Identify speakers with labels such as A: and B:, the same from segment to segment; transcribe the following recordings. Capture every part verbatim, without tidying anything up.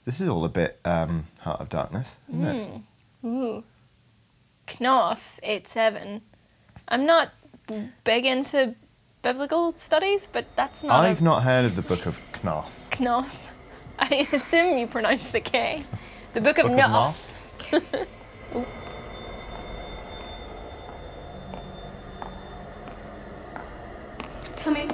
A: This is all a bit um, Heart of Darkness, isn't
B: mm.
A: it?
B: Ooh. Knopf, eight seven. I'm not big into biblical studies, but that's not
A: I've
B: a...
A: not heard of the Book of Knopf.
B: Knopf. I assume you pronounce the K. The Book of
A: Book
B: Knopf.
A: of
B: Oh.
C: It's coming.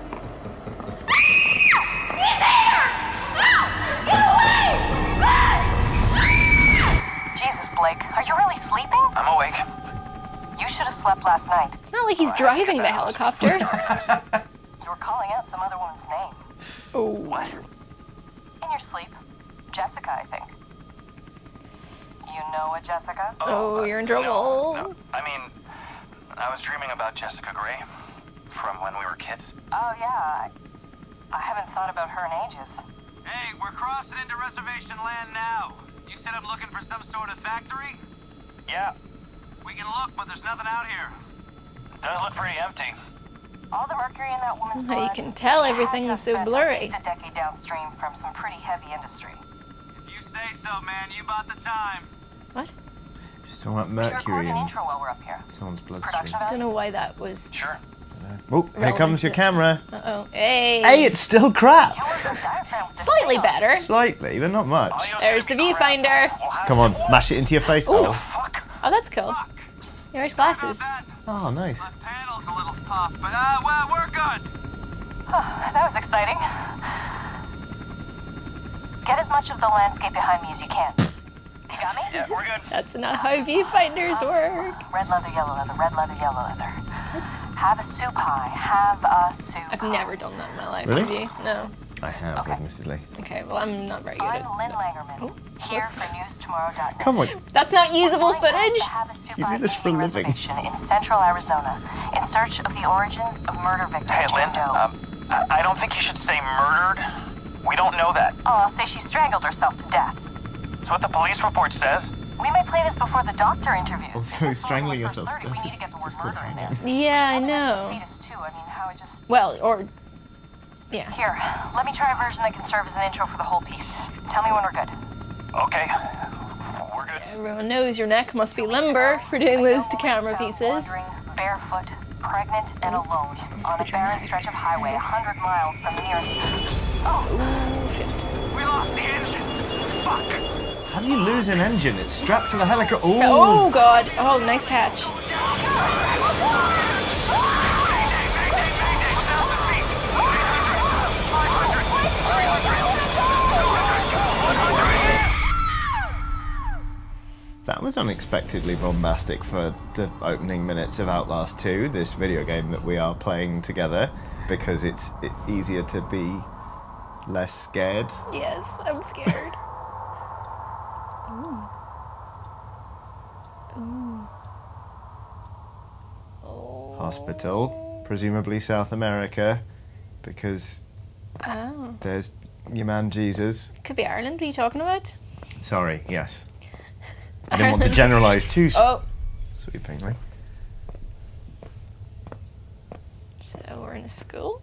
D: Jesus, Blake, are you really sleeping?
E: I'm awake.
D: You should have slept last night.
B: It's not like he's
E: Oh,
B: driving the helicopter.
D: You were calling out some other woman's name.
B: Oh.
E: What?
D: In your sleep. Jessica, I think. You know a Jessica?
B: Oh,
E: uh,
B: you're in
E: no,
B: trouble.
E: no. I mean, I was dreaming about Jessica Gray from when we were kids.
D: Oh, yeah. I, I haven't thought about her in ages.
E: Hey, we're crossing into reservation land now. You said I'm looking for some sort of factory? Yeah. We can look, but there's nothing out here. It does look pretty empty.
D: All the mercury in that woman's
B: You
D: blood.
B: can tell
D: she had to
B: everything's
D: have
B: so
D: spent
B: blurry.
D: At least a decade downstream from some pretty heavy industry.
E: If you say so, man, you bought the time.
B: What?
A: She's talking about
D: We should record
A: mercury
D: an
A: in
D: intro while we're up here.
A: someone's bloodstream.
D: Production
B: I don't
D: value?
B: know why that was...
E: Sure.
A: Oh, here
B: Relevant
A: comes your
B: to-
A: camera.
B: Uh-oh. Hey!
A: Hey, it's still crap.
D: You work with diaphragm with this
B: Slightly
D: thing on.
B: better.
A: Slightly, but not much.
B: There's the viewfinder.
A: Come on, mash it into your face.
E: Oh,
A: Oh,
E: fuck.
B: Oh, that's cool. He wears glasses.
E: That?
A: oh nice.
E: My panel's a little soft, but uh, well, we're good.
D: That was exciting. Get as much of the landscape behind me as you can. You got me?
E: Yeah, we're good.
B: That's not how viewfinders work.
D: Red leather, yellow leather, red leather, yellow leather.
B: That's...
D: Have a soup pie. Have a soup
B: I've
D: pie.
B: never done that in my life.
A: Really?
B: Have you? No.
A: I have,
D: Okay.
A: admittedly.
B: Okay, well, I'm not very good
D: I'm
B: at
D: Lynn
B: no.
D: Langerman,
B: Oh,
D: here
B: whoops.
D: for news tomorrow dot net.
A: Come on.
B: That's not usable
D: We're going
B: footage.
D: to have a soup
A: You
D: pie
A: do this for a
D: Indian
A: living.
D: reservation in central Arizona in search of the origins of murder victim
E: Hey, Lynn,
D: Jane Doe.
E: um, I, I don't think you should say murdered. We don't know that.
D: Oh, I'll say she strangled herself to death.
E: It's what the police report says.
D: We may play this before the doctor interviews.
A: Also,
D: If this
A: strangling
D: photo
A: yourself to
D: was
A: death
D: thirty, we need
A: is-
D: to get the word
A: is called
D: murder in there.
A: hanging.
B: Yeah, I
D: And mention
B: know.
D: fetus too. I mean, how it just...
B: Well, or... Yeah.
D: Here, let me try a version that can serve as an intro for the whole piece. Tell me when we're good.
E: Okay. We're good.
B: Everyone knows your neck must be limber for doing those to camera pieces.
D: Wandering, barefoot, pregnant, and alone on a barren stretch of highway a hundred miles from the nearest...
B: Oh, shit.
E: We lost the engine. Fuck.
A: How do you lose an engine? It's strapped to the helicopter.
B: Oh, God. Oh, nice catch.
A: That was unexpectedly bombastic for the opening minutes of Outlast two, this video game that we are playing together, because it's i- easier to be less scared.
B: Yes, I'm scared. Ooh. Ooh. Oh.
A: Hospital, presumably South America, because
B: Oh.
A: there's your man Jesus.
B: Could be Ireland. What are you talking about?
A: Sorry, yes. I didn't want to generalise too s-
B: Oh.
A: sweepingly.
B: So we're in a school?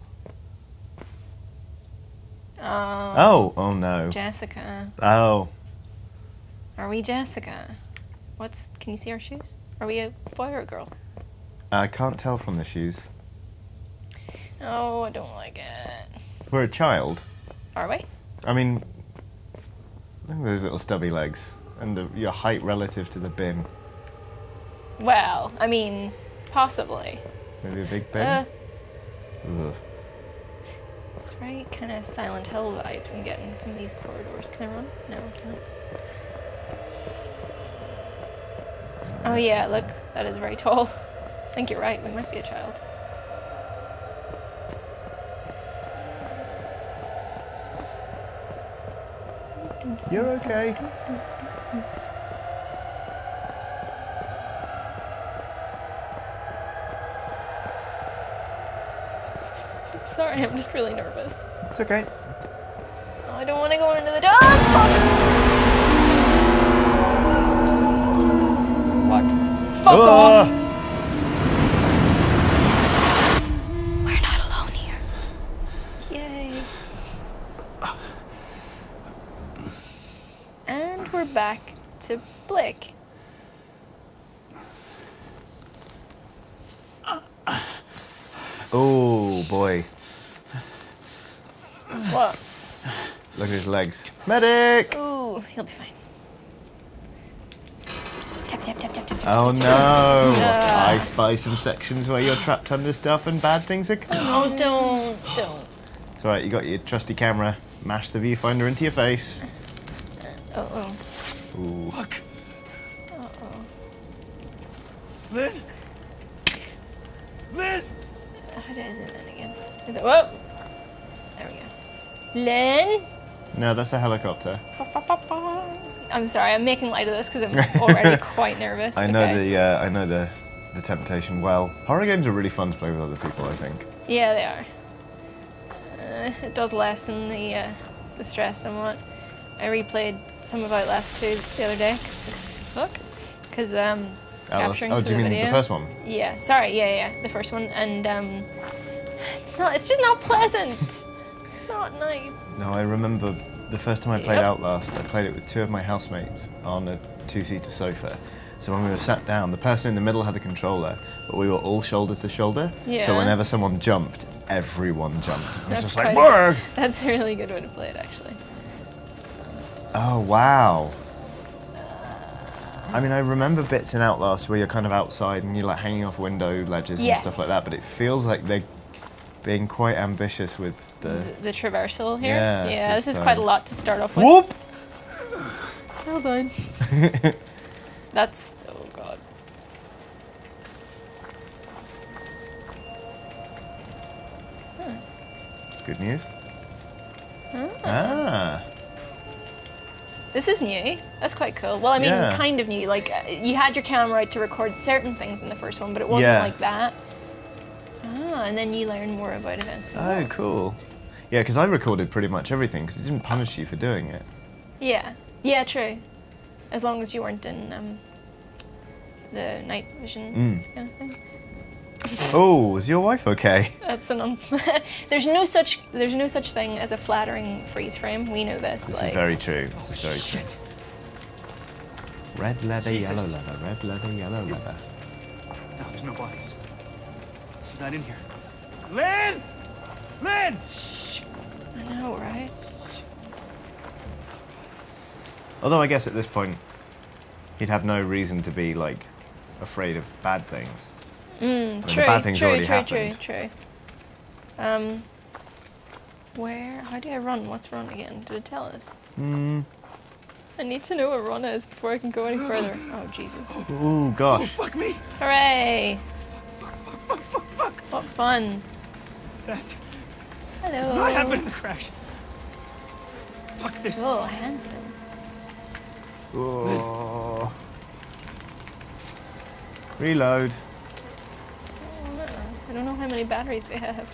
B: Oh.
A: Oh, oh no.
B: Jessica.
A: Oh,
B: Are we Jessica? What's... Can you see our shoes? Are we a boy or a girl?
A: I can't tell from the shoes.
B: Oh, I don't like it.
A: We're a child.
B: Are we?
A: I mean, look at those little stubby legs. And the, your height relative to the bin.
B: Well, I mean, possibly.
A: Maybe a big bin?
B: Uh,
A: Ugh.
B: it's very kind of Silent Hill vibes I'm getting from these corridors. Can I run? No, I can't. Oh yeah, look, that is very tall. I think you're right, we might be a child.
A: You're okay.
B: I'm sorry, I'm just really nervous.
A: It's okay.
B: Oh, I don't want to go into the dark. What? Fuck
A: Ugh.
B: off!
C: We're not alone here.
B: Yay. And we're back to Blake.
A: Oh boy.
B: What?
A: Look at his legs. Medic!
B: Ooh, he'll be fine. Tap, tap, tap, tap, tap, tap,
A: Oh
B: tap,
A: no!
B: tap.
A: I spy some sections where you're trapped under stuff and bad things are coming.
B: Oh, don't, don't.
A: It's alright, you got your trusty camera. Mash the viewfinder into your face.
B: Uh oh.
A: Ooh.
E: Fuck.
B: Uh oh.
E: Lynn? Lynn?
B: How do I zoom in again? Is it? Whoa! There we go. Lynn?
A: No, that's a helicopter.
B: I'm sorry, I'm making light of this because I'm already quite nervous.
A: I know
B: Okay.
A: the uh, I know the the temptation well. Horror games are really fun to play with other people, I think.
B: Yeah, they are. Uh, it does lessen the uh, the stress somewhat. I replayed some of Outlast two the other day. Cause, look, because um,
A: Outlast-
B: capturing
A: oh,
B: for
A: do you
B: the
A: mean
B: video.
A: the first one?
B: Yeah, sorry, yeah, yeah, the first one, and um, it's not. It's just not pleasant. It's not nice.
A: No, I remember the first time I played
B: Yep.
A: Outlast, I played it with two of my housemates on a two-seater sofa. So when we were sat down, the person in the middle had the controller, but we were all shoulder to shoulder.
B: Yeah.
A: So whenever someone jumped, everyone jumped. It was
B: That's
A: just like,
B: quite-
A: "Barg!"
B: That's a really good way to play it, actually.
A: Oh, wow. I mean, I remember bits in Outlast where you're kind of outside and you're like hanging off window ledges
B: Yes.
A: and stuff like that, but it feels like they're being quite ambitious with the...
B: The, the traversal here.
A: Yeah,
B: Yeah, this
A: this
B: is quite a
A: time.
B: lot to start off with.
A: Whoop!
B: Well done. That's. Oh god.
A: It's good news.
B: Ah.
A: Ah.
B: This is new. That's quite cool. Well, I mean,
A: Yeah.
B: kind of new. Like, uh, you had your camera out to record certain things in the first one, but it wasn't
A: Yeah.
B: like that. Ah, and then you learn more about events. in the
A: Oh,
B: walls.
A: cool. Yeah, because I recorded pretty much everything because it didn't punish you for doing it.
B: Yeah. Yeah, true. As long as you weren't in um, the night vision
A: Mm.
B: kind of thing.
A: Oh, is your wife okay?
B: That's an un- there's no such there's no such thing as a flattering freeze frame. We know this.
A: This
B: like
A: is very true. This is very true.
E: Shit.
A: Red leather,
E: Jesus.
A: yellow leather, red leather, yellow
E: Is-
A: leather.
E: No, there's no bodies. She's not in here. Lynn! Lynn!
B: I know, right?
A: Although I guess at this point, he'd have no reason to be like afraid of bad things.
B: Mm,
A: the
B: true,
A: bad thing's
B: true,
A: already
B: true,
A: happened.
B: true, true. Um, where? How do I run? What's run again? Did it tell us?
A: Hmm.
B: I need to know what run is before I can go any further. Oh Jesus!
A: Ooh,
E: Oh,
A: gosh.
E: fuck me!
B: Hooray!
E: Fuck, fuck, fuck, fuck!
B: What fun!
E: That
B: Hello.
E: not happened in the crash. Fuck this.
B: Oh, handsome.
A: Oh. Reload.
B: Oh, I don't know how many batteries they have.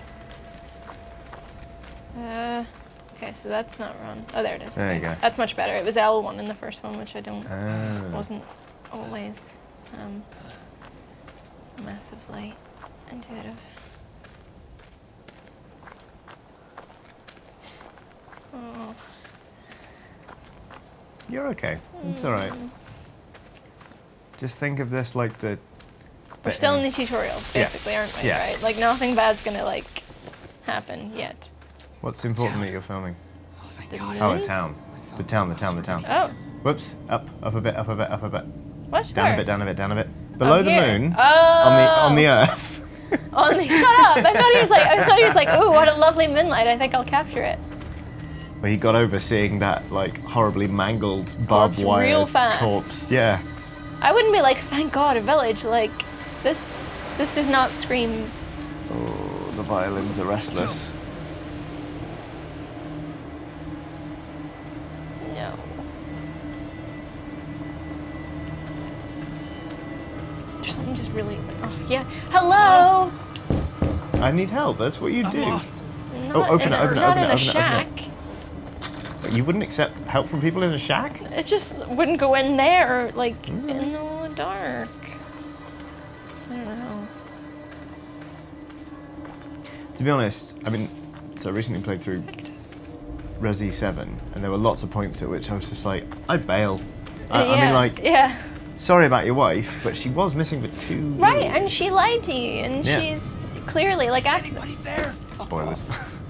B: Uh, okay, so that's not run. Oh, there it is.
A: There you
B: Okay.
A: go.
B: That's much better. It was L one in the first one, which I don't
A: Ah.
B: wasn't always um, massively intuitive. Oh.
A: You're okay. It's alright. Just think of this like the...
B: We're still in the tutorial, basically, aren't we?
A: Yeah.
B: Right? Like nothing bad's gonna like happen yet.
A: What's important that you're filming?
E: Oh, thank
B: The
E: God.
A: Oh,
B: moon?
A: a town. The town, the town, the town.
B: Oh,
A: Whoops. Up, up a bit, up a bit, up a bit.
B: what?
A: Down
B: Where?
A: a bit, down a bit, down a bit. Below
B: Up
A: the
B: here.
A: moon.
B: Oh.
A: On the on the earth.
B: On the, shut up! I thought he was like, I thought he was like, oh, what a lovely moonlight. I think I'll capture it.
A: Where he got over seeing that like horribly mangled barbed
B: Corpse
A: wire
B: real fast.
A: corpse. Yeah.
B: I wouldn't be like, thank God, a village. Like, this, this does not scream.
A: Oh, the violins are restless.
B: No. There's something just really. Oh yeah. Hello.
A: I need help. That's what you
E: I'm
A: do.
E: lost.
B: Not
A: Oh, open
B: in
A: it,
B: a,
A: open it,
B: not
A: open
B: in
A: it,
B: a
A: open it,
B: shack.
A: open You wouldn't accept help from people in a shack?
B: It just wouldn't go in there, like
A: Mm.
B: in the dark. I don't know.
A: To be honest, I mean, so I recently played through Resi seven, and there were lots of points at which I was just like, I'd bail. I,
B: yeah,
A: I mean, like,
B: yeah.
A: sorry about your wife, but she was missing for two
B: Right,
A: years.
B: and she lied to you, and
A: Yeah.
B: she's clearly like active.
E: there?
A: Spoilers.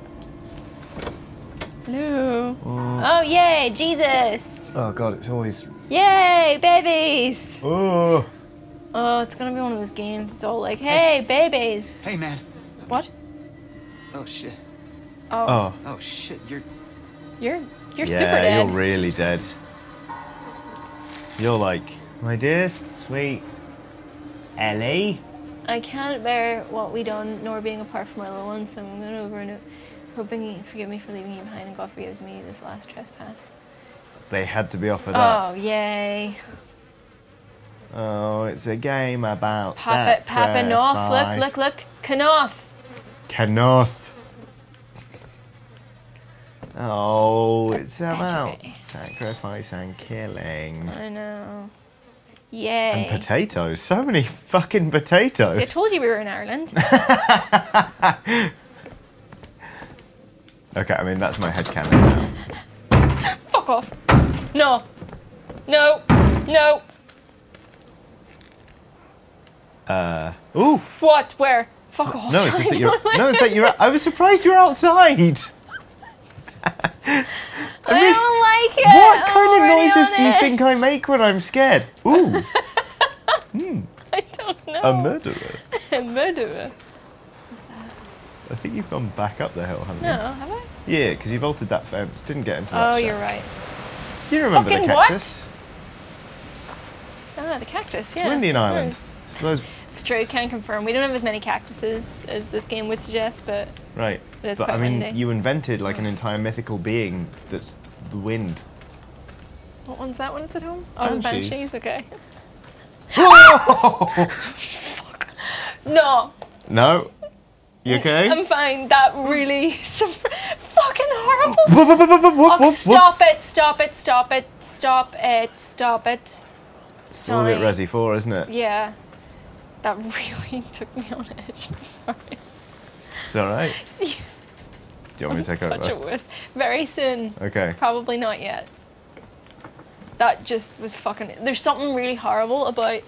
B: No.
A: Oh.
B: Oh, yay, Jesus.
A: Oh god, it's always.
B: Yay, babies.
A: Oh.
B: Oh, it's gonna be one of those games. It's all like, hey, babies.
E: Hey, man.
B: What?
E: Oh, shit.
B: Oh,
A: Oh.
E: Oh, shit, you're...
B: you're you're
A: Yeah,
B: super dead.
A: you're really dead. You're like, my dear, sweet Ellie.
B: I can't bear what we done, nor being apart from our little ones, so I'm going over and o- hoping you forgive me for leaving you behind, and God forgives me this last trespass.
A: They had to be offered up.
B: Oh, yay.
A: Oh, it's a game about
B: Pop it, popping off. Look,
A: sacrifice.
B: look, look. Kanoff.
A: Kenoth. Oh, it's
B: That's
A: about
B: right.
A: sacrifice and killing.
B: I know. Yay.
A: And potatoes. So many fucking potatoes.
B: See, I told you we were in Ireland.
A: Okay, I mean, that's my headcanon now.
B: Fuck off. No. No. No.
A: Uh, ooh.
B: What? Where? Fuck off.
A: No, it's just
B: I
A: that you're.
B: don't like
A: No, it's that
B: this.
A: you're. I was surprised you're outside. I
B: I
A: mean,
B: don't like it.
A: what
B: I'm
A: kind of
B: already
A: noises
B: on
A: do you
B: it.
A: think I make when I'm scared? Ooh,
B: I don't know.
A: a murderer.
B: A murderer. What's that?
A: I think you've gone back up the hill, haven't
B: No,
A: you?
B: have I?
A: Yeah, because you've altered that fence. Didn't get into that.
B: Oh,
A: shack.
B: you're right.
A: You remember
B: Fucking
A: the
B: what?
A: cactus?
B: Ah, the cactus, yeah.
A: It's Indian
B: of
A: Island.
B: course.
A: So those,
B: It's true, can confirm. We don't have as many cactuses as this game would suggest, but
A: right.
B: It is
A: But I
B: quite
A: mean,
B: windy.
A: you invented like an entire mythical being that's the wind.
B: what one's that when it's at home? Oh, the
A: Banshees.
B: banshees, okay.
A: Oh!
B: No,
A: No. You okay?
B: I'm fine. That really fucking horrible.
A: Whoop, whoop, whoop, whoop, whoop,
B: Oh,
A: whoop,
B: stop it, stop it, stop it, stop it, stop it.
A: It's all a bit
B: Johnny.
A: Resi four, isn't it?
B: Yeah. That really took me on edge. I'm sorry.
A: It's alright. Do you want me to take
B: Such
A: over?
B: a wuss. Very soon.
A: Okay.
B: Probably not yet. That just was fucking. There's something really horrible about.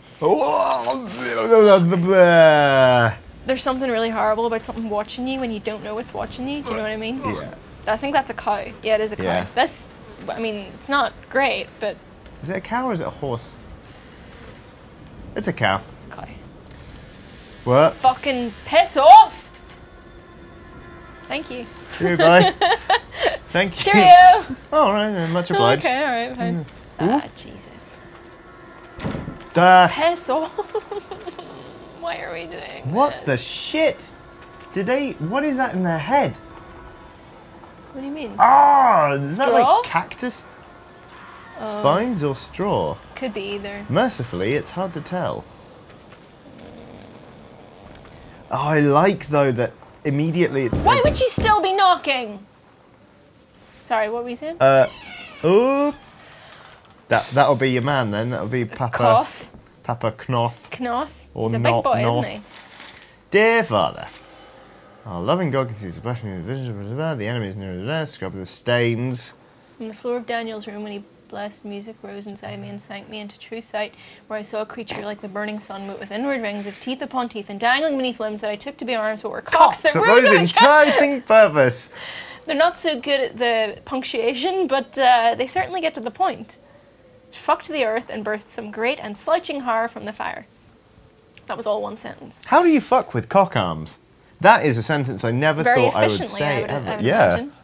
B: There's something really horrible about something watching you when you don't know it's watching you. Do you know what I mean?
A: Yeah.
B: I think that's a cow. Yeah, it is a cow.
A: Yeah.
B: That's. I mean, it's not great, but
A: Is it a cow or is it a horse? It's a cow.
B: it's a cow.
A: What?
B: Fucking piss off! Thank you.
A: Goodbye. Thank you.
B: Cheerio!
A: All right, much obliged.
B: Okay, alright, fine. Ah, Jesus.
A: Uh,
B: Piss off! Why are we doing
A: what
B: this?
A: the shit? Did they? What is that in their head?
B: What do you mean?
A: Ah, is that
B: Straw?
A: like cactus
B: Oh.
A: spines or straw?
B: Could be either.
A: Mercifully, it's hard to tell. Oh, I like though that immediately. It's
B: Why would you still be knocking? Sorry, what were you saying?
A: Uh, oh, that that'll be your man then. That'll be Papa
B: Koth.
A: Papa Knoth.
B: Knoth.
A: Or
B: He's a
A: not
B: big boy,
A: Knoth.
B: isn't he?
A: Dear Father, our loving God continues to bless me with visions of the enemy is near the scrub the stains.
B: On the floor of Daniel's room, when he blessed, music rose inside me and sank me into true sight, where I saw a creature like the burning sun, with inward rings of teeth upon teeth, and dangling beneath limbs that I took to be arms, but were cocks that
A: That
B: rose
A: rose
B: in
A: in
B: a
A: chanting purpose.
B: They're not so good at the punctuation, but uh, they certainly get to the point. Fucked the earth and birthed some great and slouching horror from the fire. That was all one sentence.
A: How do you fuck with cock arms? That is a sentence I never
B: Very
A: thought I would
B: efficiently,
A: say
B: I would,
A: ever.
B: I would
A: yeah.
B: imagine.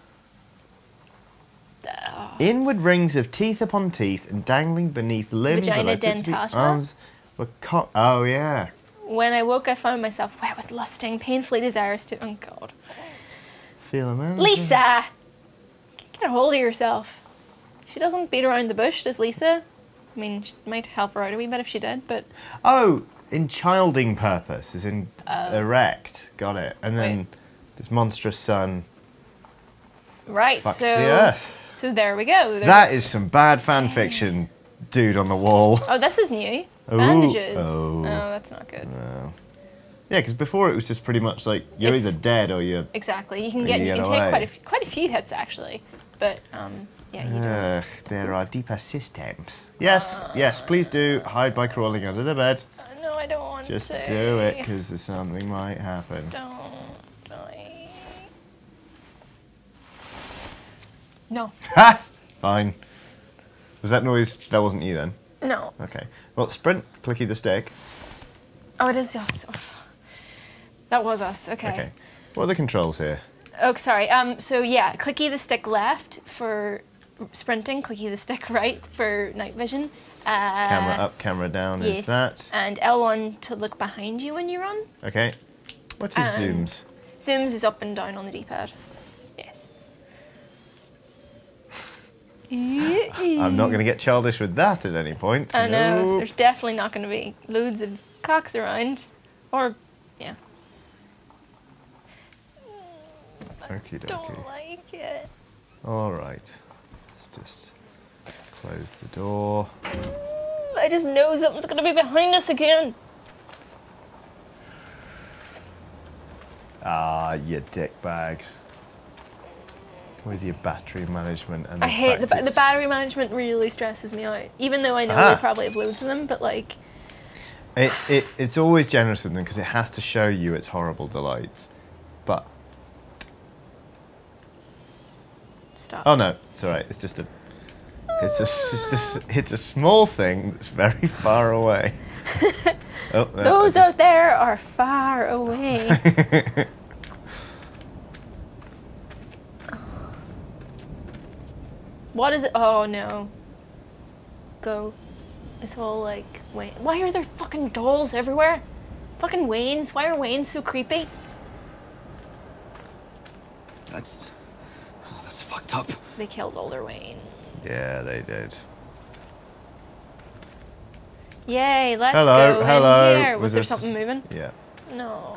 B: Uh,
A: Inward rings of teeth upon teeth and dangling beneath limbs. that
B: Vagina
A: I took to be
B: dentata?
A: Arms were cock. Oh yeah.
B: when I woke, I found myself wet with lusting, painfully desirous to. Oh God,
A: Feel a man.
B: Lisa, get a hold of yourself. She doesn't beat around the bush, does Lisa? I mean, she might help her out a wee bit if she did, but
A: Oh, in childing purpose, as in erect. Got it. And then
B: Wait.
A: this monstrous sun
B: right.
A: fucks
B: so,
A: the earth.
B: so there we go. There-
A: That is some bad fan fiction, dude on the wall.
B: oh, this is new.
A: Ooh.
B: Bandages.
A: Oh.
B: Oh, that's not good.
A: Oh. Yeah, because before it was just pretty much like you're
B: It's-
A: either dead or you're.
B: Exactly. You can
A: Or
B: get
A: you
B: you
A: get
B: can take
A: away.
B: quite a few, quite a few hits actually. but um, yeah, you don't.
A: Ugh, there are deeper systems. Yes, uh, yes, please do hide by crawling under the bed.
B: Uh, no, I don't want
A: Just
B: to.
A: Just do it, because something might happen.
B: Don't. I... No.
A: Ha! Fine. Was that noise? That wasn't you then?
B: No.
A: Okay. Well, sprint, clicky the stick.
B: Oh, it is us. Oh. That was us. Okay.
A: Okay. What are the controls here?
B: Oh, sorry. Um. So yeah, clicky the stick left for sprinting. Clicky the stick right for night vision. Uh,
A: Camera up, camera down.
B: yes.
A: Is that?
B: And L one to look behind you when you run.
A: Okay. What is
B: Um,
A: zooms?
B: Zooms is up and down on the D-pad. Yes.
A: I'm not going to get childish with that at any point.
B: I know.
A: Nope.
B: There's definitely not going to be loads of cocks around. Or, yeah.
A: Okie dokie.
B: Don't like it.
A: Alright. Let's just close the door.
B: I just know something's going to be behind us again.
A: Ah, you dick bags. With your battery management and the
B: I hate
A: fact
B: the, ba the
A: it's-
B: battery management really stresses me out. Even though I know
A: Aha.
B: they probably have loads of them, but like...
A: It, it, it's always generous with them because it has to show you its horrible delights. But...
B: Stop.
A: Oh no, it's alright. It's just a... It's a, it's, just, it's a small thing that's very far away. Oh, no,
B: Those
A: I just-
B: out there are far away. What is it? Oh no. Go. It's all like, wait. Why are there fucking dolls everywhere? Fucking Waynes. Why are Waynes so creepy?
F: That's... Oh, that's fucked up.
B: They killed all their Waynes.
A: Yeah, they did.
B: Yay, let's
A: Hello,
B: go
A: hello.
B: in here. Was,
A: Was
B: there
A: this-
B: something moving?
A: Yeah,
B: No.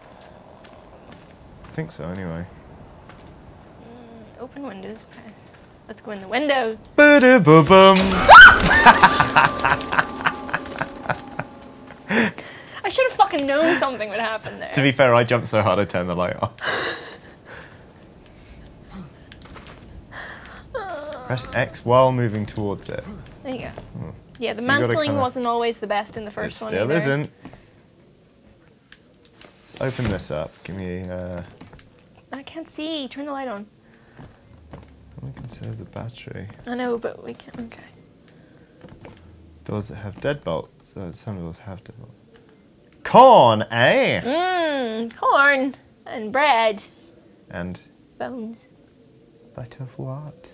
A: I think so anyway.
B: Mm, open windows, press. Let's go in the window.
A: Ba-da-ba-bum.
B: I should have fucking known something would happen there.
A: To be fair, I jumped so hard I turned the light off. Press X while moving towards it.
B: There you go.
A: Hmm.
B: Yeah, the
A: So you gotta
B: mantling
A: kinda-
B: wasn't always the best in the
A: It
B: first one
A: still
B: either.
A: isn't. Let's open this up. Give me, uh...
B: I can't see. Turn the light on.
A: We can save the battery.
B: I know, but we can. Okay.
A: Doors that have deadbolt. So some doors have deadbolt. Corn, eh?
B: Mmm, corn and bread.
A: And
B: Bones.
A: but of what?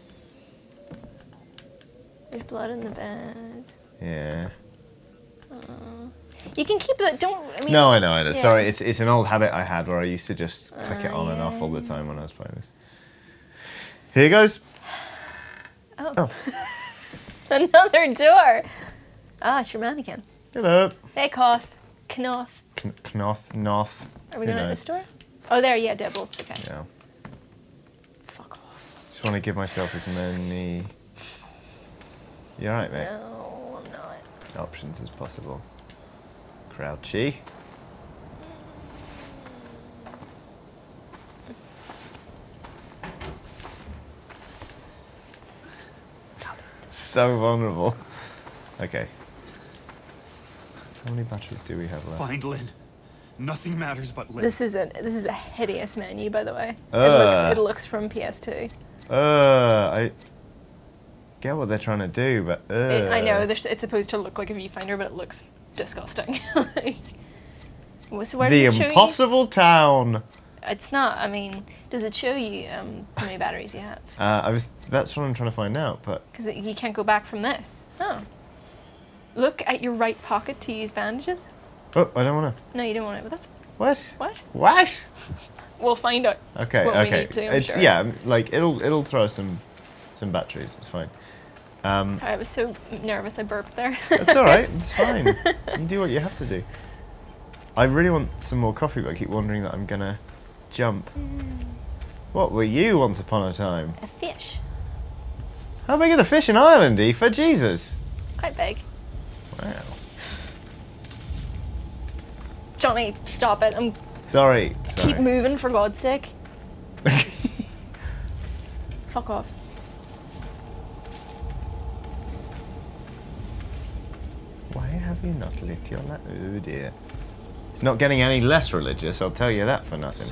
B: There's blood in the bed.
A: Yeah.
B: You can keep that. Don't. I mean.
A: No, I know, I know.
B: yeah.
A: Sorry, it's it's an old habit I had where I used to just click it
B: Oh,
A: on and off all the
B: yeah.
A: time when I was playing this. Here goes.
B: Oh.
A: Oh.
B: Another door. Ah, it's your mannequin.
A: Hello.
B: Hey, Koth. Knoth.
A: Kn- Knoth, Noth.
B: Are we
A: Who
B: going to
A: knows?
B: this door? Oh, there. Yeah, deadbolts. Okay.
A: Yeah.
B: Fuck off.
A: Just want to give myself as many. You alright, mate?
B: No, I'm not.
A: Options as possible. Crouchy. So vulnerable. Okay. How many batteries do we have left?
F: Find Lynn. Nothing matters but Lynn.
B: This is a this is a hideous menu, by the way. It
A: Ugh.
B: looks it looks from P S two.
A: Uh, I get what they're trying to do, but uh.
B: It, I know there's, it's supposed to look like a viewfinder, but it looks disgusting. Like, so where
A: The
B: does it show
A: impossible town.
B: you? It's not. I mean, does it show you um, how many batteries you have?
A: Uh, I was. That's what I'm trying to find out, but
B: Because you can't go back from this. Oh. Look at your right pocket to use bandages.
A: oh, I don't want to.
B: No, you don't want it. But that's
A: What?
B: what?
A: What?
B: We'll find out.
A: Okay,
B: What we
A: okay.
B: need to, I'm
A: it's
B: sure.
A: yeah, like it'll it'll throw some some batteries. It's fine. Um,
B: Sorry, I was so nervous I burped there.
A: That's all right. It's fine. You do what you have to do. I really want some more coffee, but I keep wondering that I'm gonna jump. What were you once upon a time?
B: A fish.
A: How big are the fish in Ireland, Aoife? Jesus.
B: Quite big.
A: Wow.
B: Johnny, stop it. I'm
A: Sorry.
B: keep
A: Sorry.
B: moving for God's sake. Fuck off.
A: Why have you not lit your light? Oh dear. It's not getting any less religious, I'll tell you that for nothing.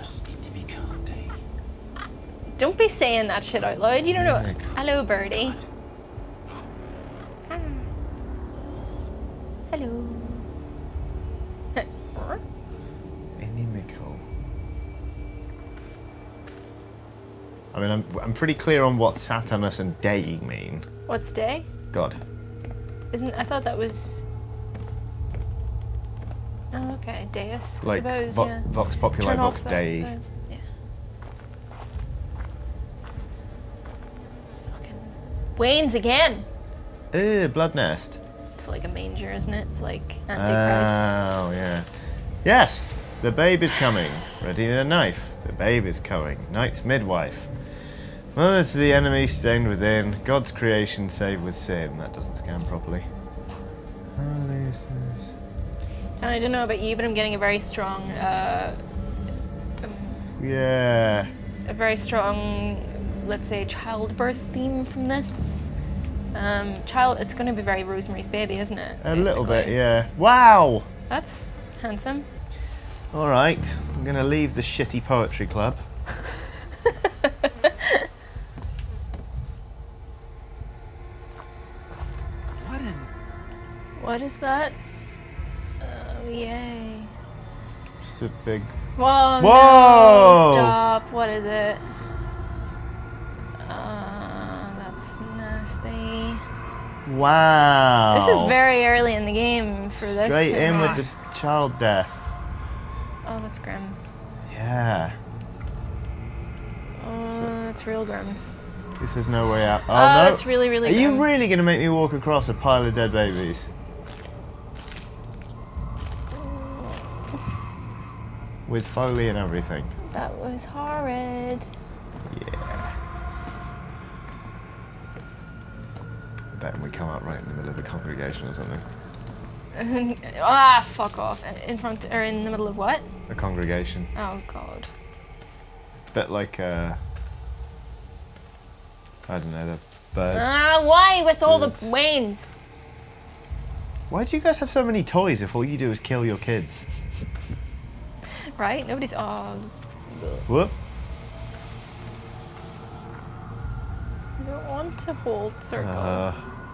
B: Don't be saying that shit out loud. You don't know. Hello, birdie. Ah. Hello.
A: Inimical. I mean, I'm, I'm pretty clear on what Satanus and Dei mean.
B: What's day?
A: God.
B: Isn't I thought that was. Oh, okay, Deus. I
A: Like
B: suppose,
A: vo
B: yeah.
A: Vox Populi,
B: Turn
A: Vox
B: off the-
A: Dei.
B: the- yeah. Fucking Wayne's again.
A: Ew, blood nest.
B: It's like a manger, isn't it? It's like Antichrist.
A: Oh, yeah. Yes, the babe is coming. Ready the knife. The babe is coming. Knight's midwife. Mother to the enemy stained within. God's creation saved with sin. That doesn't scan properly. Oh, this is...
B: And I don't know about you, but I'm getting a very strong, uh, um,
A: Yeah.
B: a very strong, let's say, childbirth theme from this. Um, child, it's going to be very Rosemary's Baby, isn't it?
A: A little bit,
B: basically?
A: yeah. Wow!
B: That's handsome.
A: Alright, I'm going to leave the shitty poetry club.
F: What in...
B: What is that? Oh, yay.
A: Just a big...
B: Whoa,
A: Whoa!
B: no, stop. What is it? Uh, that's nasty.
A: Wow!
B: This is very early in the game for this.
A: Straight
B: to-
A: in with the child death.
B: Oh, that's grim.
A: Yeah.
B: Oh, that's real grim.
A: This is no way out. Oh,
B: Oh,
A: no.
B: that's really, really
A: Are
B: grim.
A: you really going to make me walk across a pile of dead babies? With Foley and everything.
B: That was horrid.
A: Yeah. I bet we come out right in the middle of the congregation or something.
B: Ah, fuck off. In front, or in the middle of what?
A: A congregation.
B: Oh, God.
A: Bit like, uh... I don't know, the bird.
B: Ah, why with all the
A: Birds.
B: Waynes?
A: Why do you guys have so many toys if all you do is kill your kids?
B: Right? Nobody's. Oh.
A: Whoop.
B: I don't want to hold circle.
A: Uh,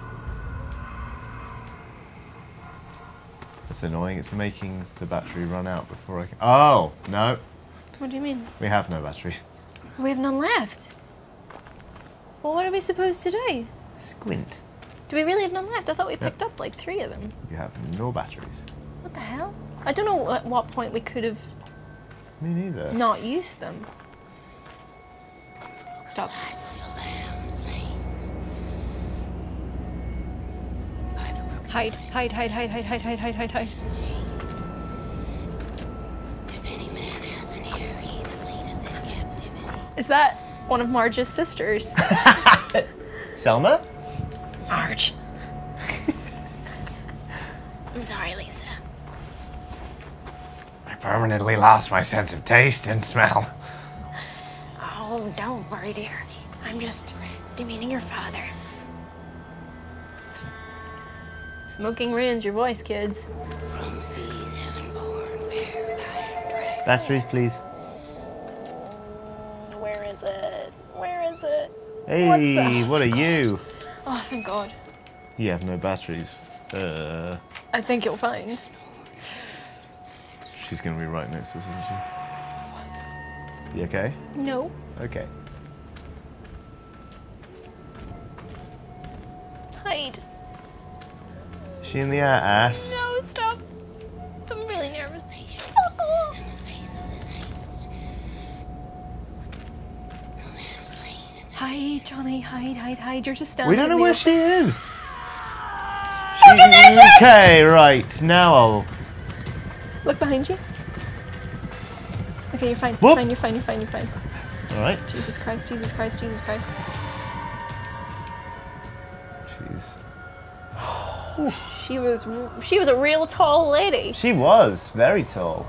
A: that's annoying. It's making the battery run out before I can. Oh, no.
B: What do you mean?
A: We have no batteries.
B: We have none left. Well, what are we supposed to do?
A: Squint.
B: Do we really have none left? I thought we
A: Yep.
B: picked up like three of them.
A: You have no batteries.
B: What the hell? I don't know at what point we could have
A: Me neither.
B: not used them. Stop. Hide, hide, hide, hide, hide, hide, hide, hide, hide, hide. Is that one of Marge's sisters?
A: Selma?
B: Marge. I'm sorry, Lisa.
A: I permanently lost my sense of taste and smell.
B: Oh, don't worry, dear. I'm just demeaning your father. Smoking ruins your voice, kids.
A: Batteries, please.
B: Where is it? Where is it?
A: Hey,
B: What's the-
A: what are you?
B: Oh, thank God.
A: You have no batteries. Uh,
B: I think you'll find.
A: she's gonna be right next to us, isn't she? You okay?
B: No.
A: Okay.
B: Hide.
A: Is she in the ass?
B: No, stop. I'm really nervous. Fuck off. Hide, Johnny. Hide, hide, hide. You're just standing
A: We don't know
B: in the
A: where
B: open.
A: she is. She's okay, right. Now I'll...
B: Look behind you. Okay, you're fine. You're
A: Whoop.
B: fine, you're fine, you're fine, you're fine.
A: Alright.
B: Jesus Christ, Jesus Christ, Jesus Christ.
A: She's...
B: She was she was a real tall lady.
A: She was very tall.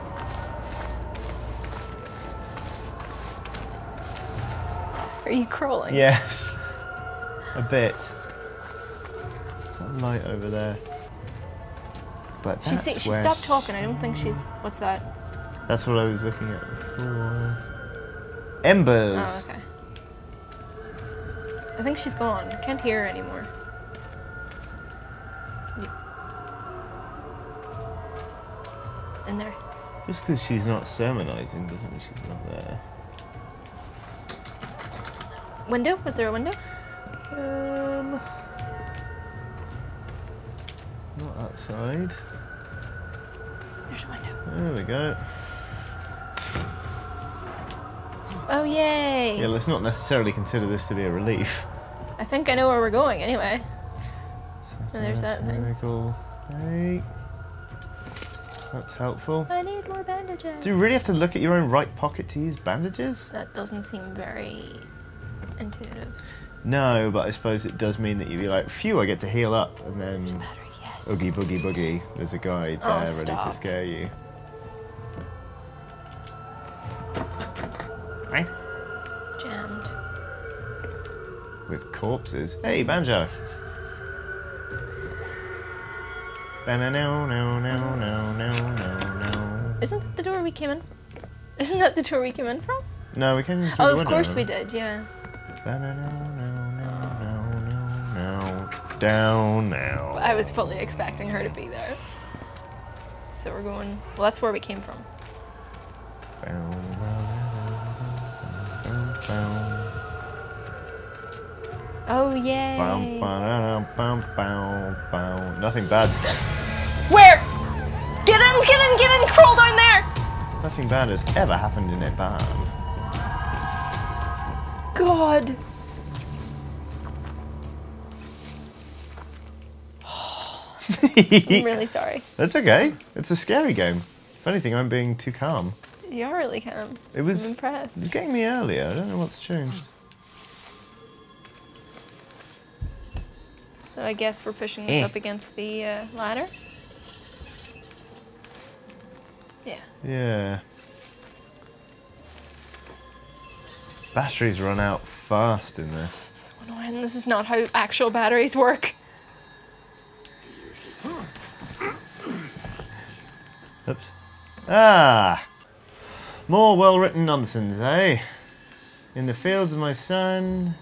B: Are you crawling?
A: Yes. A bit. Is that light over there? But
B: She
A: that's
B: see, she
A: where
B: stopped talking. I don't think she's. What's that?
A: That's what I was looking at before. Embers.
B: Oh, okay. I think she's gone. I can't hear her anymore. In there.
A: Just because she's not sermonizing doesn't mean she's not there.
B: Window? Was there a window?
A: Um, not outside.
B: There's a window.
A: There we go.
B: Oh, yay!
A: Yeah, let's not necessarily consider this to be a relief.
B: I think I know where we're going anyway. And there's that thing.
A: Miracle. Hey. That's helpful.
B: I need more bandages.
A: Do you really have to look at your own right pocket to use bandages?
B: That doesn't seem very intuitive.
A: No, but I suppose it does mean that you'd be like, phew, I get to heal up, and then
B: Battery, yes.
A: oogie boogie boogie, there's a guy there
B: Oh,
A: ready
B: stop.
A: to scare you. Right?
B: Jammed.
A: With corpses. Hey, Banjo! Ba-na-no-no-no-no-no-no.
B: Isn't that the door we came in from? Isn't that the door we came in from?
A: No, we came in through
B: Oh,
A: the
B: of
A: window.
B: course we did, yeah.
A: Ba-na-no-no-no-no-no. Down now.
B: I was fully expecting her to be there. So we're going... Well, that's where we came from. Oh, yay!
A: Bum, ba-da-dum, bum, bow, bow. Nothing bad stuff.
B: Where? Get in, get in, get in! Crawl down there!
A: Nothing bad has ever happened in a barn.
B: God! I'm really sorry.
A: That's okay. It's a scary game. If anything, I'm being too calm.
B: You are really calm.
A: It was,
B: I'm impressed.
A: it was getting me earlier. I don't know what's changed.
B: So I guess we're pushing this
A: Eh.
B: up against the uh, ladder. Yeah.
A: Yeah. Batteries run out fast in this.
B: It's so annoying. This is not how actual batteries work.
A: Oops. Ah! More well-written nonsense, eh? In the fields of my son...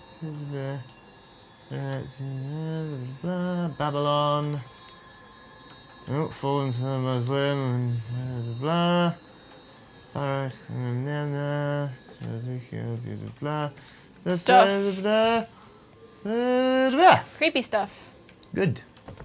A: Blah, Babylon. Oh, fallen to the Muslim and blah. Barak and blah.
B: Stuff.
A: Blah. Blah.
B: Creepy stuff.
A: Good.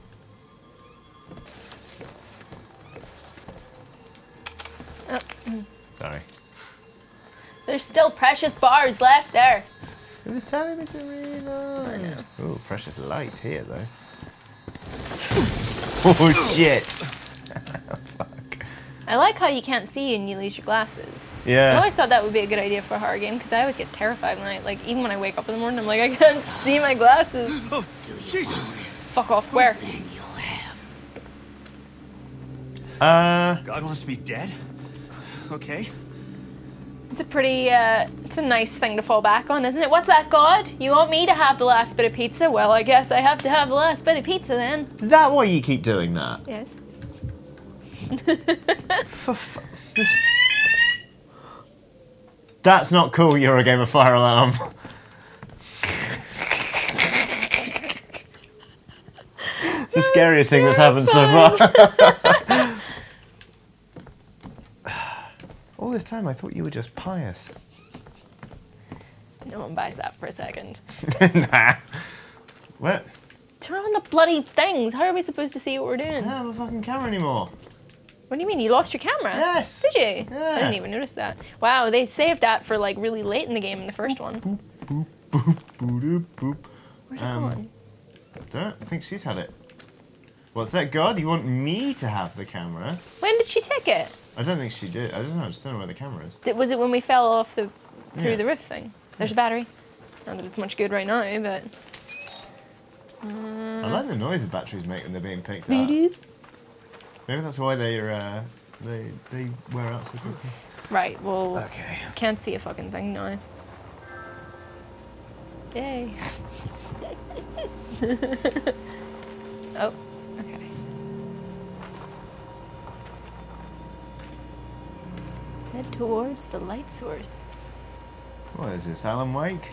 B: Oh, mm.
A: Sorry.
B: There's still precious bars left there.
A: It was telling me to read on.
B: I know.
A: Oh, precious light here though. Oh shit! Fuck.
B: I like how you can't see and you lose your glasses. I
A: Yeah.
B: always thought that would be a good idea for a horror game because I always get terrified when I, like, even when I wake up in the morning, I'm like, I can't see my glasses.
F: Oh, Jesus!
B: Fuck off. Where?
A: Uh.
F: God wants me dead? Okay.
B: It's a pretty, uh, it's a nice thing to fall back on, isn't it? What's that, God? You want me to have the last bit of pizza? Well, I guess I have to have the last bit of pizza then.
A: Is that why you keep doing that?
B: Yes.
A: For f- just... That's not cool, Eurogamer fire alarm. It's the scariest thing that's happened so far. All this time I thought you were just pious.
B: No one buys that for a second.
A: Nah. What?
B: Turn on the bloody things. How are we supposed to see what we're
A: I
B: doing?
A: don't have a fucking camera anymore.
B: What do you mean? You lost your camera?
A: Yes.
B: Did you?
A: Yeah.
B: I didn't even notice that. Wow, they saved that for like really late in the game in the first one.
A: Boop, boop, boop, boop.
B: Where's it
A: Um,
B: going?
A: Don't I think she's had it. What's that, God? You want me to have the camera?
B: When did she take it?
A: I don't think she did. I don't know. I just don't know where the camera is.
B: Did, was it when we fell off the through
A: Yeah.
B: the roof thing? There's a battery. Not that it's much good right now, but.
A: I like the noise the batteries make when they're being picked up. Maybe that's why they're uh, they they wear out so quickly.
B: Right. Well,
A: Okay.
B: can't see a fucking thing now. Yay. Oh. Okay. Head towards the light source.
A: What is this, Alan Wake?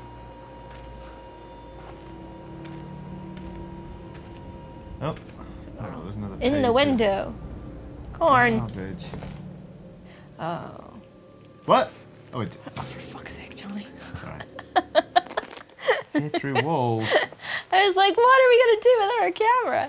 A: Oh, oh there's another
B: In
A: page
B: the
A: of
B: window. Corn.
A: garbage.
B: Oh.
A: What? Oh, it,
B: Oh, for fuck's sake, Johnny.
A: sorry. Here through walls.
B: I was like, what are we gonna do with our camera?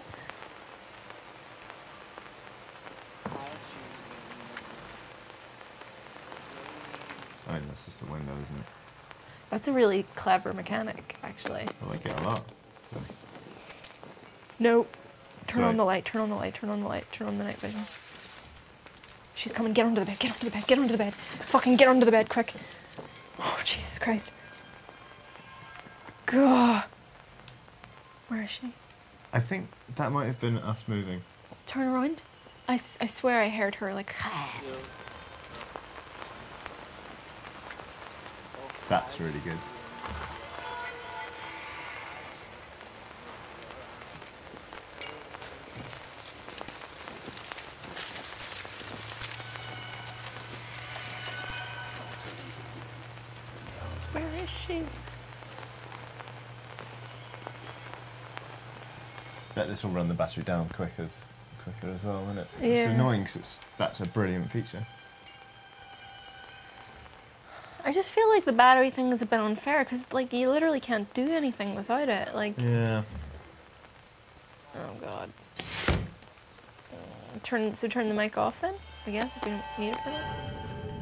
A: I mean, that's just the window, isn't it?
B: That's a really clever mechanic, actually.
A: I like it a lot. So,
B: No. Turn
A: Right.
B: on the light, turn on the light, turn on the light, turn on the night vision. She's coming, get under the bed, get under the bed, get under the bed. Fucking get under the bed, quick. Oh, Jesus Christ. God. Where is she?
A: I think that might have been us moving.
B: Turn around. I, s- I swear I heard her like...
A: That's really good.
B: Where is she?
A: Bet this will run the battery down quicker, quicker as well, isn't it?
B: Yeah.
A: It's annoying because that's a brilliant feature.
B: I just feel like the battery thing is a bit unfair because, like, you literally can't do anything without it. Like,
A: Yeah.
B: oh god. Uh, turn so turn the mic off then, I guess, if you don't need it for that.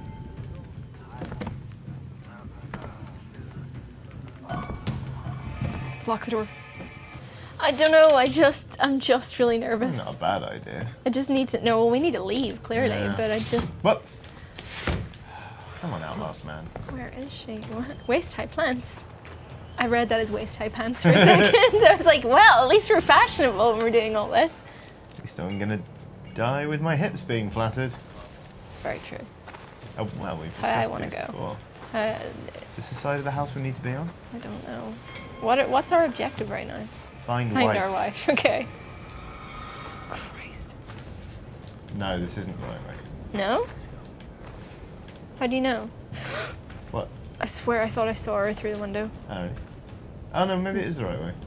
B: Lock the door. I don't know. I just I'm just really nervous.
A: Not a bad idea.
B: I just need to. No, well, we need to leave clearly,
A: Yeah.
B: but I just.
A: What? Come on, Outlast, man.
B: Where is she? What? Waist high plants. I read that as waist high pants for a second. I was like, well, at least we're fashionable when we're doing all this.
A: At least I'm gonna die with my hips being flattered.
B: Very true.
A: Oh, well, we've
B: That's how I
A: discussed
B: wanna
A: this
B: go.
A: before.
B: Uh,
A: Is this the side of the house we need to be on?
B: I don't know. What? What's our objective right now?
A: Find,
B: Find
A: wife.
B: our wife. Okay. Christ.
A: No, this isn't the right way.
B: No? How do you know?
A: What?
B: I swear I thought I saw her through the window.
A: Oh, really? Oh no, maybe it is the right way.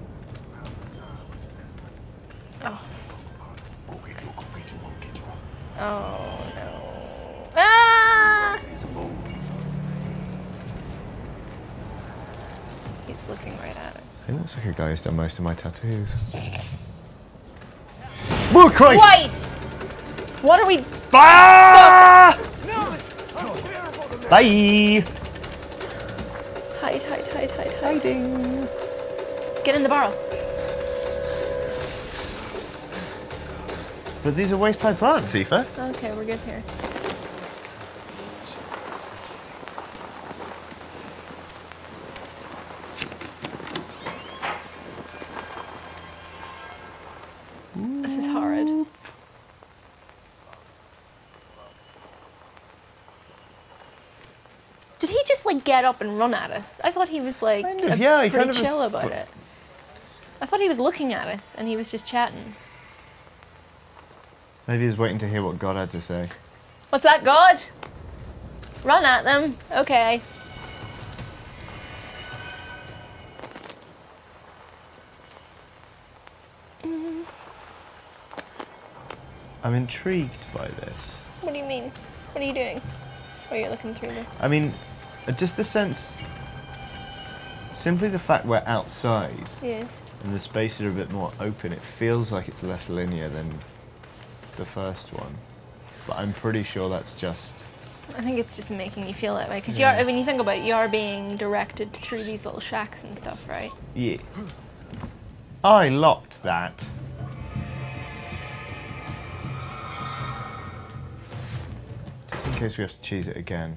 B: Oh. Oh no. Ah! He's looking right at us.
A: He looks like a guy who's done most of my tattoos. Oh Christ!
B: White! What are we?
A: Ah! Bye!
B: Hide, hide, hide, hide, hiding. Get in the barrel.
A: But these are waist-high plants, Aoife.
B: Okay, we're good here. This is horrid. Did he just like get up and run at us? I thought he was like
A: Kind of,
B: a-
A: yeah, he
B: pretty
A: kind of
B: chill
A: was-
B: about
A: but-
B: it. I thought he was looking at us and he was just chatting.
A: Maybe he's waiting to hear what God had to say.
B: What's that, God? Run at them. Okay.
A: I'm intrigued by this.
B: What do you mean? What are you doing? Oh, you're looking through the...
A: I mean, uh, just the sense... Simply the fact we're outside
B: Yes.
A: and the spaces are a bit more open, it feels like it's less linear than the first one. But I'm pretty sure that's just...
B: I think it's just making you feel that way. Because
A: Yeah.
B: you are, when you think about it, you are being directed through these little shacks and stuff, right?
A: Yeah. I locked that. Just in case we have to cheese it again.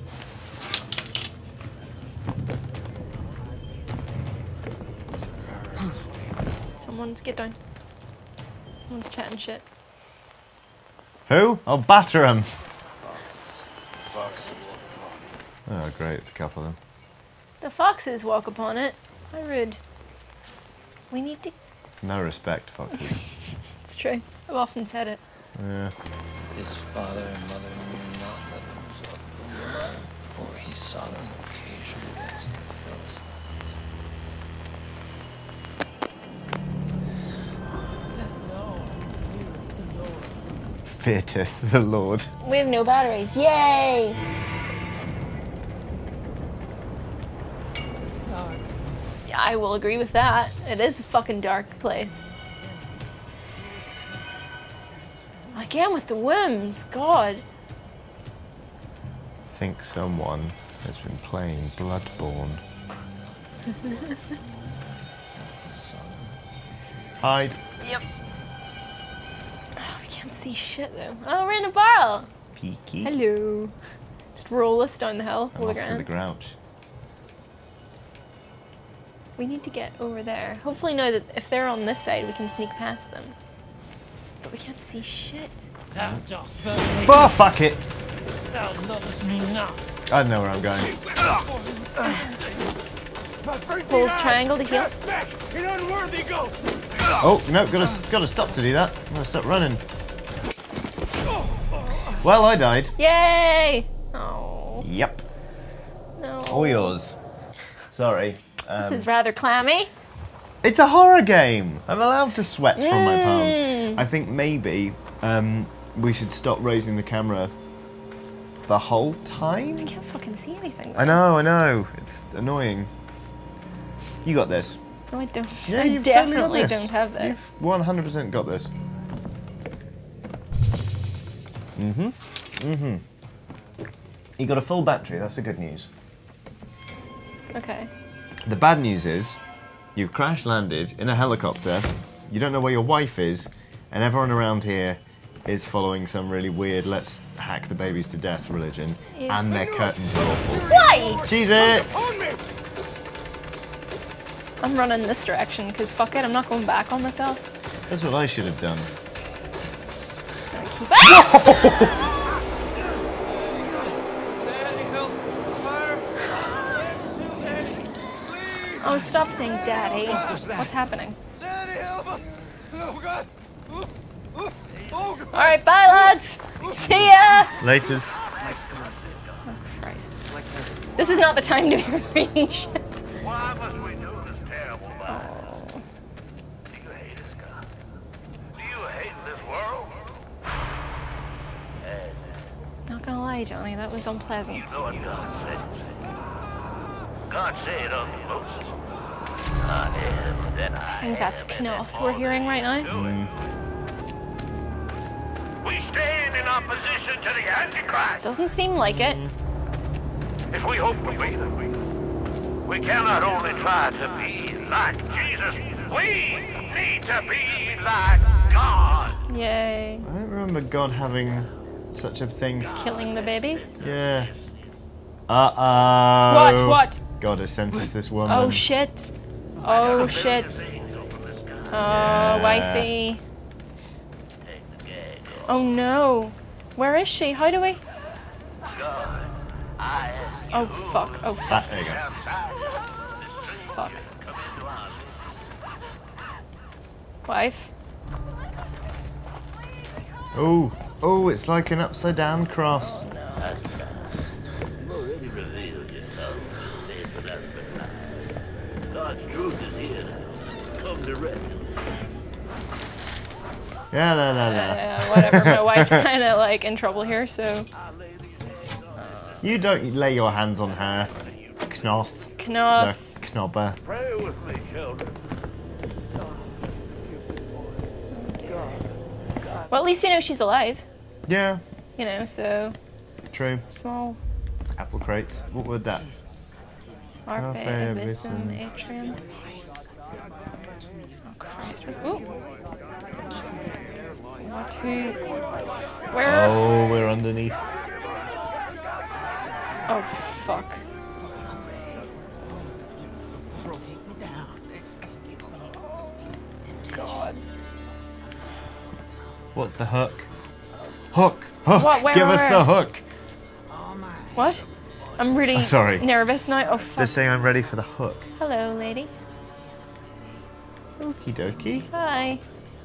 B: Someone's... Get down. Someone's chatting shit.
A: Who? I'll batter him. Oh, great. It's a couple of them.
B: The foxes walk upon it. How rude. We need to...
A: No respect, foxes.
B: It's true. I've often said it.
A: Yeah.
G: His father and mother knew not that it was
A: Fearteth the Lord.
B: We have no batteries. Yay! Yeah, I will agree with that. It is a fucking dark place. Again with the whims, God.
A: I think someone has been playing Bloodborne. Hide.
B: Yep. Oh, we can't see shit though. Oh, we're in a barrel.
A: Peeky.
B: Hello. Just roll us down the hill.
A: And
B: Over
A: also
B: the
A: the
B: ground.
A: grouch.
B: We need to get over there. Hopefully now that if they're on this side we can sneak past them. But we can't see shit.
A: Oh, fuck it!
F: me now.
A: I don't know where I'm going.
B: Hold triangle to heal.
A: Oh, no, gotta, gotta stop to do that. I'm gonna stop running. Well, I died.
B: Yay! Oh.
A: Yep.
B: No.
A: All yours. Sorry. Um,
B: This is rather clammy.
A: It's a horror game. I'm allowed to sweat from my palms.
B: Mm.
A: I think maybe um, we should stop raising the camera the whole time.
B: I can't fucking see anything.
A: I know, I know. It's annoying. You got this.
B: No, I don't.
A: Yeah,
B: I
A: you've
B: definitely
A: totally got this.
B: don't have this.
A: You've one hundred percent got this. Mm-hmm. Mm-hmm. You got a full battery. That's the good news.
B: Okay.
A: The bad news is you've crash landed in a helicopter, you don't know where your wife is, and everyone around here is following some really weird let's hack the babies to death religion,
B: Yes.
A: and their curtains are awful.
B: Why?
A: Cheese it!
B: I'm running this direction because fuck it, I'm not going back on myself.
A: That's what I should have done.
B: Just gonna keep ah! Oh, stop saying daddy. What's happening? Alright, bye lads! See ya!
A: Laters.
B: Oh Christ. This is not the time to be reading shit.
E: Why must we do this terrible life? Do you hate us, God? Do you hate this world?
B: Not gonna lie, Johnny, that was unpleasant.
E: You know what God said? God said of Moses, I am that I
B: I think that's Knopf we're hearing right now.
A: Mm.
E: We stand in opposition to the Antichrist.
B: Doesn't seem like it.
E: If we hope to beat him, we cannot only try to be like Jesus, we need to be like God.
B: Yay.
A: I don't remember God having such a thing.
B: Killing the babies?
A: Yeah. Uh-oh.
B: What? What?
A: God has sent us this woman.
B: Oh shit. Oh shit. Oh, wifey. Oh no. Where is she? How do we? Oh fuck. Oh
A: Ah,
B: fuck.
A: there you go.
B: Fuck. Wife?
A: Oh, oh, it's like an upside down cross.
E: God's truth is here. Come to rest.
A: Yeah, la la la.
B: Uh, whatever. My wife's kind of like in trouble here, so.
A: You don't lay your hands on her. Knoth.
B: Knopf.
A: The knobber.
E: Pray with me, children.
B: Well, at least we know she's alive.
A: Yeah,
B: You know, so.
A: true.
B: Small.
A: Apple crates. What would that?
B: Arpe,
A: Arpe,
B: Abyssum,
A: Abyssum.
B: Atrium. Oh Christ. Ooh. What? Who? Where?
A: Oh, we're underneath.
B: Oh fuck. God.
A: What's the hook? Hook! Hook!
B: What? Where,
A: Give us
B: where?
A: the hook!
B: What? I'm really
A: Oh, sorry.
B: nervous now. Oh fuck.
A: They're saying I'm ready for the hook.
B: Hello, lady.
A: Okie dokie.
B: Hi.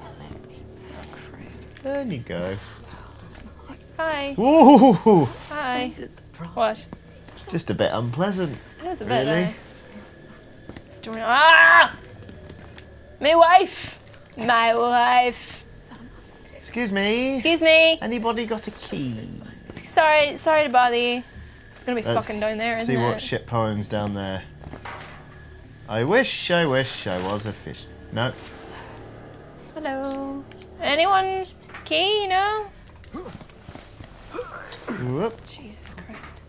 A: There you go.
B: Hi.
A: Whoa!
B: Hi. What?
A: Just a bit unpleasant.
B: It was a bit.
A: Really?
B: Uh, story. Ah! My wife! My wife!
A: Excuse me.
B: Excuse me!
A: Anybody got a key?
B: Sorry, sorry to bother you. It's gonna be
A: Let's
B: fucking down there, isn't
A: see
B: it?
A: what shit poems down there. I wish, I wish I was a fish. No.
B: Hello. Anyone? Key, you know?
A: Whoop.
B: Jesus Christ.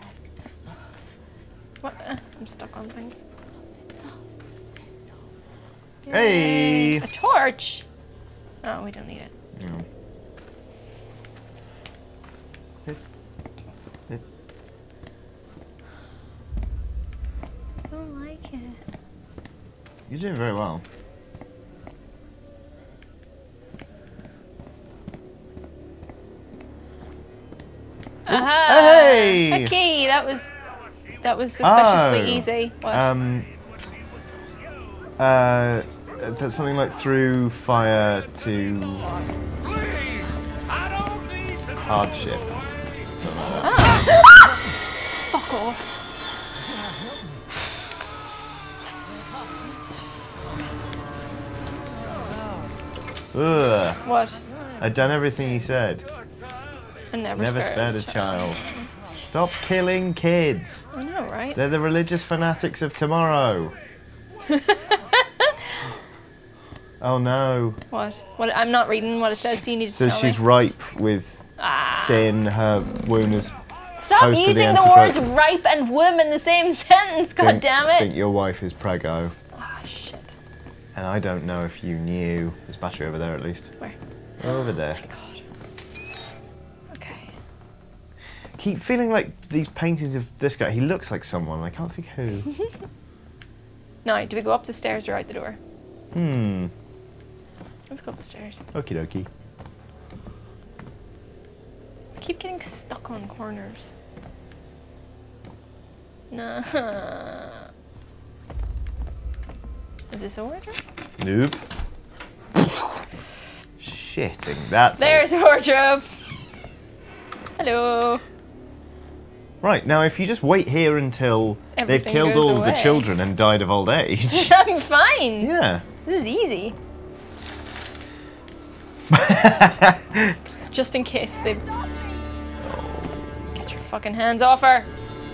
B: What? Uh, I'm stuck on things.
A: Hey!
B: A torch! Oh, we don't need it.
A: No.
B: I don't like it.
A: You're doing very well.
B: Aha!
A: Hey!
B: Okay, that was that was suspiciously
A: Oh.
B: easy. What?
A: Um. Uh. That's something like through fire to hardship. Something like that.
B: Ah. Fuck off.
A: Ugh.
B: What?
A: I'd done everything he said.
B: I never,
A: Never spared a child. Stop killing kids.
B: I know, right?
A: They're the religious fanatics of tomorrow. Oh no.
B: What? What? I'm not reading what it says, so you need to
A: So
B: tell
A: she's
B: me.
A: ripe with
B: Ah.
A: sin. Her womb is.
B: Stop
A: Post to the
B: using the,
A: Antichrist.
B: words ripe and womb in the same sentence, god
A: think,
B: damn
A: I
B: it!
A: think your wife is preggo.
B: Ah, shit.
A: And I don't know if you knew. There's battery over there at least.
B: Where?
A: Over there.
B: Thank god. Okay.
A: Keep feeling like these paintings of this guy. He looks like someone. I can't think who.
B: Now, do we go up the stairs or out the door?
A: Hmm.
B: Let's go up the stairs.
A: Okie dokie.
B: I keep getting stuck on corners. Nah. Is this a wardrobe?
A: Nope. Shitting. That's
B: There's a wardrobe. Hello.
A: right. Now, if you just wait here until they've
B: Everything
A: killed
B: goes
A: all of the
B: away.
A: children and died of old age.
B: I'm fine.
A: Yeah.
B: This is easy. Just in case they. Get your fucking hands off her.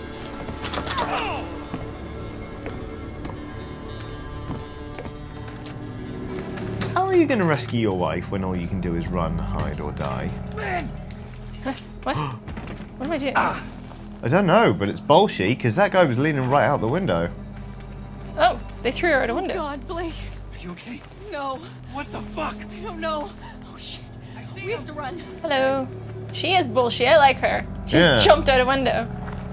A: How are you going to rescue your wife when all you can do is run, hide, or die?
B: Huh? What? What am I doing?
A: I don't know, but it's bullshit because that guy was leaning right out the window.
B: Oh, they threw her out a window.
G: God, Blake.
F: Are you okay?
G: No,
F: What the fuck?
G: I don't know. Oh shit. We have to run.
B: Hello. She is bullshit. I like her. She
A: Yeah.
B: just jumped out a window.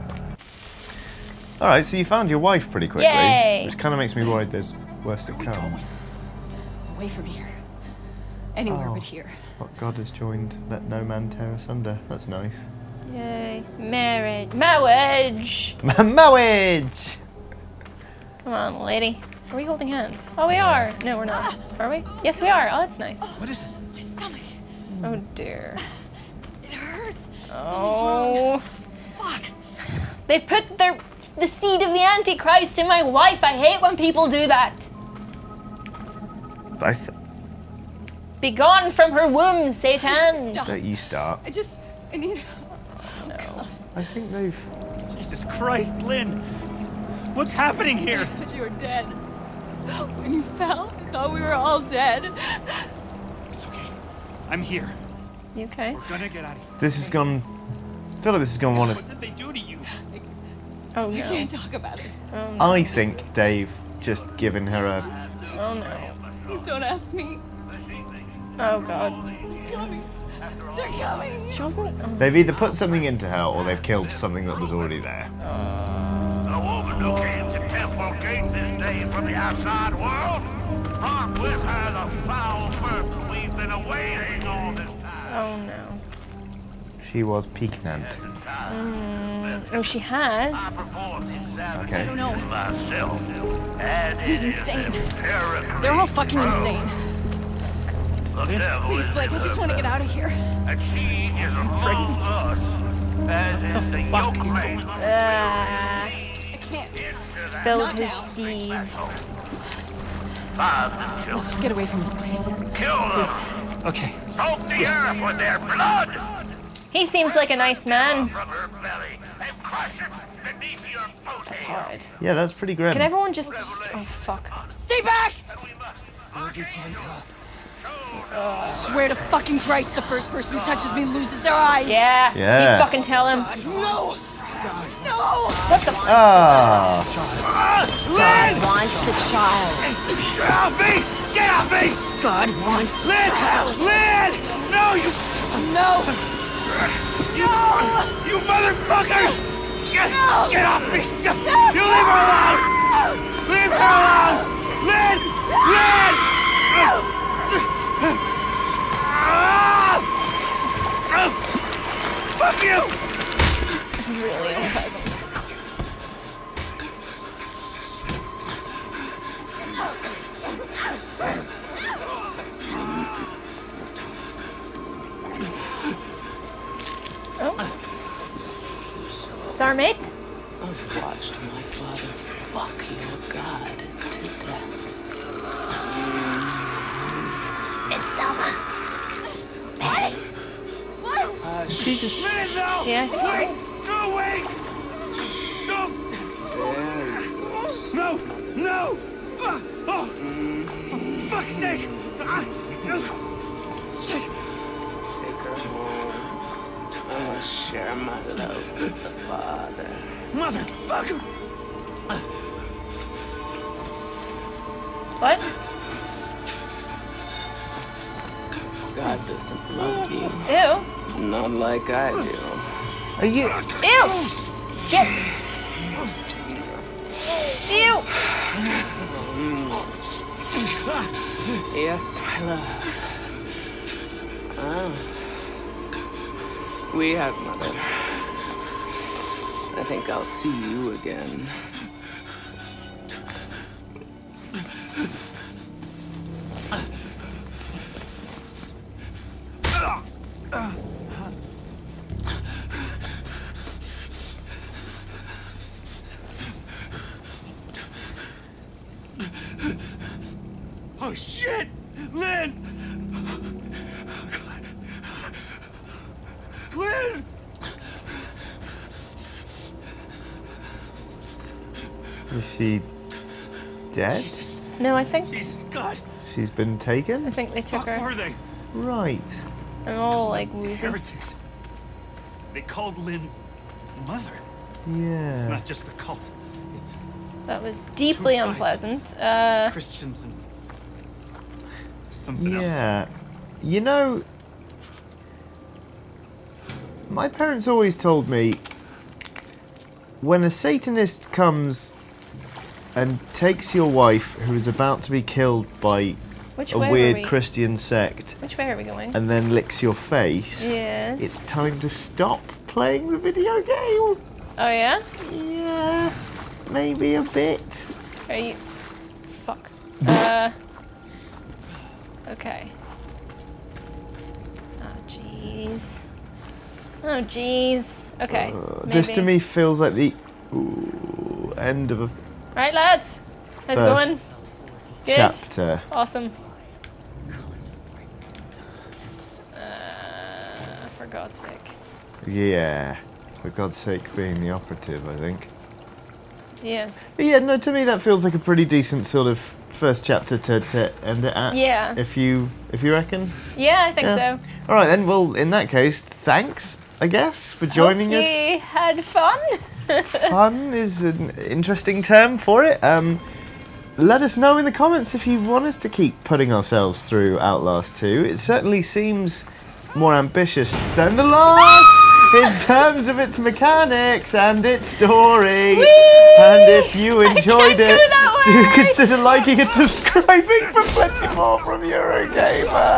A: All right, so you found your wife pretty quickly,
B: Yay.
A: which kind of makes me worried there's worse to come.
G: Away from here. Anywhere
A: Oh.
G: but here.
A: What God has joined, let no man tear asunder. That's nice.
B: Yay. Marriage. Marriage.
A: Marriage!
B: Come on, lady. Are we holding hands? Oh, we are. No, we're not. Are we? Yes, we are. Oh, that's nice.
F: What is it?
G: My stomach.
B: Oh, dear.
G: It hurts.
B: Oh.
G: Fuck.
B: They've put their the seed of the Antichrist in my wife. I hate when people do that.
A: I th-
B: Be gone from her womb, Satan.
G: Stop.
A: that you start.
G: I just. I need.
B: No.
A: I think they've.
F: Jesus Christ, Lynn! What's happening here?
G: I thought you were dead. When you fell, I thought we were all dead.
F: It's okay. I'm here.
B: You okay?
F: We're gonna get out of here.
A: This has gone. I feel like this is going to want
F: What did they do to you?
B: Oh,
G: I
B: no.
G: can't talk about it.
B: Oh, no.
A: to. I think they've just given her a.
B: Oh, no.
G: Please don't ask me.
B: Oh, God.
G: They're coming. They're coming.
B: She wasn't... Oh.
A: They've either put something into her or they've killed something that was already there.
E: The woman who came to Temple Gate this day from the outside world brought with her the foul person we've been awaiting all this time.
B: Oh, no.
A: She was piquant.
B: Mm. Oh, she has?
A: Okay.
G: I don't know.
E: Myself, and
G: He's
E: it is
G: insane.
E: empirically
G: They're all fucking insane.
E: The devil
G: Please,
E: is
G: Blake, I just want to get out of here.
E: and she is among us.
F: Fuck, he's going on.
B: Uh,
G: I can't.
B: spilled
G: Not
B: his
G: now.
B: deeds.
G: Let's just get away from this place. Please.
F: Okay.
E: Soak the earth with their blood!
B: He seems like a nice man.
E: From her belly and crush it beneath your
B: That's
E: tail.
B: hard.
A: Yeah, that's pretty grim.
B: Can everyone just... Oh, fuck.
G: Stay back! I swear to fucking Christ, the first person who touches me loses their eyes.
B: Yeah.
A: Yeah.
B: You fucking tell him.
G: No! No!
B: What the fuck?
A: Ah.
F: Lynn!
G: Wants the child.
F: Get off me! Get off me!
G: God wants
F: Lynn! Lynn! No, you...
G: no! No!
F: You motherfuckers! Get, get off me! You leave her alone! Leave her alone! Lynn! Lynn! Ah! Fuck you!
B: This is really unpleasant. Oh. It's our mate.
H: I've watched my father fuck your god to death.
C: It's Selma. Patty.
H: Hush.
A: She just...
F: Lynn, no!
B: Yeah.
F: Wait! No, wait! Don't!
H: There you go.
F: No! No! Ah, oh! For fuck's sake! Ah, shit.
H: Take her home. I must share my love with the father.
F: Motherfucker!
B: What?
H: God doesn't love you.
B: Ew.
H: Not like I do.
A: Are you...
B: Ew. Get. Ew.
H: Yes, my love. Ah. We have, mother. I think I'll see you again.
F: Oh shit! Lynn! Oh god. Lynn!
A: Is she dead?
F: Jesus,
B: No, I think
F: Jesus God.
A: She's been
B: I
A: taken?
B: think they took
F: Fuck
B: her.
F: were they?
A: Right.
B: I'm all like woozy.
F: Heretics. They called Lynn mother. It's
A: Yeah.
F: not just the cult. It's
B: That was deeply
F: Two sides.
B: unpleasant. Uh,
F: Christians and something else.
A: Yeah. You know, my parents always told me when a Satanist comes and takes your wife who is about to be killed by
B: which
A: a
B: way
A: weird
B: are we?
A: Christian sect
B: Which way are we going?
A: and then licks your face,
B: Yes.
A: it's time to stop playing the video game.
B: Oh yeah?
A: Yeah, maybe a bit.
B: Are you? Fuck. Uh. Okay. Oh jeez. Oh jeez. Okay.
A: Uh,
B: maybe.
A: this to me feels like the ooh, end of a
B: Right, lads. How's it
A: First
B: going? Good.
A: chapter.
B: Awesome. Uh, for God's sake.
A: Yeah, for God's sake being the operative, I think.
B: Yes.
A: But yeah, no, to me that feels like a pretty decent sort of first chapter to, to end it at.
B: Yeah.
A: If you if you reckon.
B: Yeah, I think
A: Yeah.
B: so.
A: All right then. Well, in that case, thanks, I guess, for joining
B: Hope
A: us.
B: you had fun.
A: Fun is an interesting term for it. Um, let us know in the comments if you want us to keep putting ourselves through Outlast two. It certainly seems more ambitious than the last in terms of its mechanics and its story.
B: Whee!
A: And if you enjoyed
B: can't go
A: it,
B: that
A: do
B: way.
A: consider liking and subscribing for plenty more from Eurogamer.